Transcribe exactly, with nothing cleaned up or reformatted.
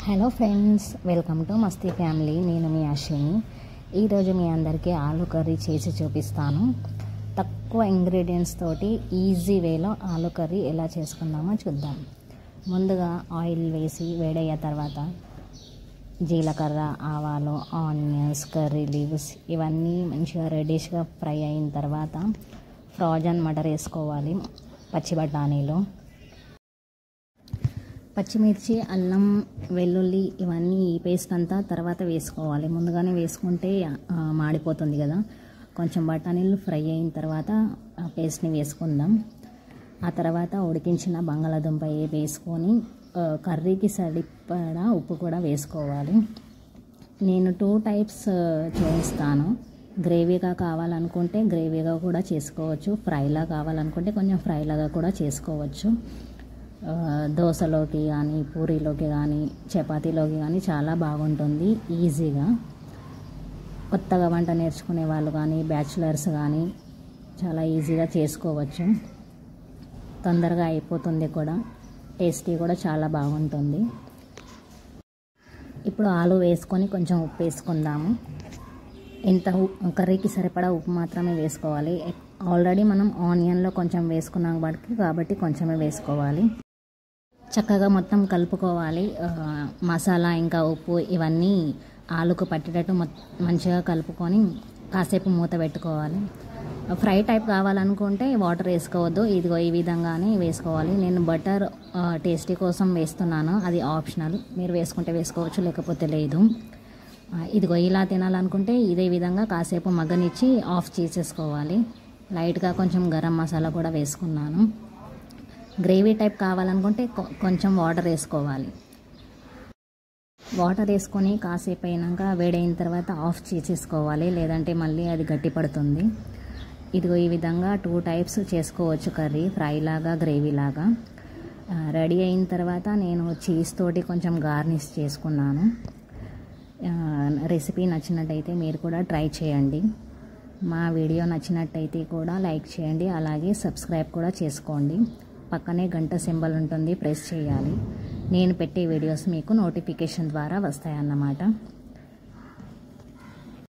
Hello friends, welcome to Masti family. నేను మీ అశ్విని. ఈరోజు మీ అందరికీ ఆలూ కర్రీ చేసి చూపిస్తాను. తక్కువ ఇంగ్రీడియంట్స్ తోటి ఈజీ వేలో ఆలూ కర్రీ ఎలా చేసుకుందామో చూద్దాం. ముందుగా ఆయిల్ వేసి వేడయ్య తర్వాత జీలకర్ర, ఆవాలు, ఆనియన్స్, కర్రీ లీవ్స్ ఇవన్నీ మంచిగా రెడిష్గా ఫ్రై అయిన తర్వాత ఫ్రోజన్ మటర్ వేసుకోవాలి. పచ్చి బఠానీలు, పచ్చిమిర్చి, అల్లం, వెల్లుల్లి ఇవన్నీ ఈ పేస్ట్ అంతా తర్వాత వేసుకోవాలి. ముందుగానే వేసుకుంటే మాడిపోతుంది కదా. కొంచెం బఠానీలు ఫ్రై అయిన తర్వాత ఆ పేస్ట్ని వేసుకుందాం. ఆ తర్వాత ఉడికించిన బంగాళాదుంప వేసుకొని కర్రీకి సరిపడా ఉప్పు కూడా వేసుకోవాలి. నేను టూ టైప్స్ చేస్తాను. గ్రేవీగా కావాలనుకుంటే గ్రేవీగా కూడా చేసుకోవచ్చు, ఫ్రైలా కావాలనుకుంటే కొంచెం ఫ్రైలాగా కూడా చేసుకోవచ్చు. దోసలోకి కానీ, పూరీలోకి కానీ, చపాతీలోకి కానీ చాలా బాగుంటుంది. ఈజీగా కొత్తగా వంట నేర్చుకునే వాళ్ళు కానీ, బ్యాచిలర్స్ కానీ చాలా ఈజీగా చేసుకోవచ్చు. తొందరగా అయిపోతుంది కూడా, టేస్టీ కూడా చాలా బాగుంటుంది. ఇప్పుడు ఆలు వేసుకొని కొంచెం ఉప్పు వేసుకుందాము. ఇంత కర్రీకి సరిపడా ఉప్పు మాత్రమే వేసుకోవాలి. ఆల్రెడీ మనం ఆనియన్లో కొంచెం వేసుకున్నాం కాబట్టి కొంచెమే వేసుకోవాలి. చక్కగా మొత్తం కలుపుకోవాలి. మసాలా ఇంకా ఉప్పు ఇవన్నీ ఆలుకు పట్టేటట్టు మంచిగా కలుపుకొని కాసేపు మూత పెట్టుకోవాలి. ఫ్రై టైప్ కావాలనుకుంటే వాటర్ వేసుకోవద్దు, ఇదిగో ఈ విధంగానే వేసుకోవాలి. నేను బటర్ టేస్టీ కోసం వేస్తున్నాను, అది ఆప్షనల్. మీరు వేసుకుంటే వేసుకోవచ్చు, లేకపోతే లేదు. ఇదిగో ఇలా తినాలనుకుంటే ఇదే విధంగా కాసేపు మగ్గనిచ్చి ఆఫ్ చేసేసుకోవాలి. లైట్గా కొంచెం గరం మసాలా కూడా వేసుకున్నాను. గ్రేవీ టైప్ కావాలనుకుంటే కొంచెం వాటర్ వేసుకోవాలి. వాటర్ వేసుకొని కాసేపు అయినాక వేడైన తర్వాత ఆఫ్ చేసేసుకోవాలి, లేదంటే మళ్ళీ అది గట్టి పడుతుంది. ఇదిగో ఈ విధంగా టూ టైప్స్ చేసుకోవచ్చు కర్రీ, ఫ్రై లాగా, గ్రేవీ లాగా. రెడీ అయిన తర్వాత నేను చీజ్ తోటి కొంచెం గార్నిష్ చేసుకున్నాను. రెసిపీ నచ్చినట్టయితే మీరు కూడా ట్రై చేయండి. మా వీడియో నచ్చినట్టయితే కూడా లైక్ చేయండి, అలాగే సబ్స్క్రైబ్ కూడా చేసుకోండి. పక్కనే గంట సింబల్ ఉంటుంది, ప్రెస్ చేయాలి. నేను పెట్టే వీడియోస్ మీకు నోటిఫికేషన్ ద్వారా వస్తాయన్నమాట.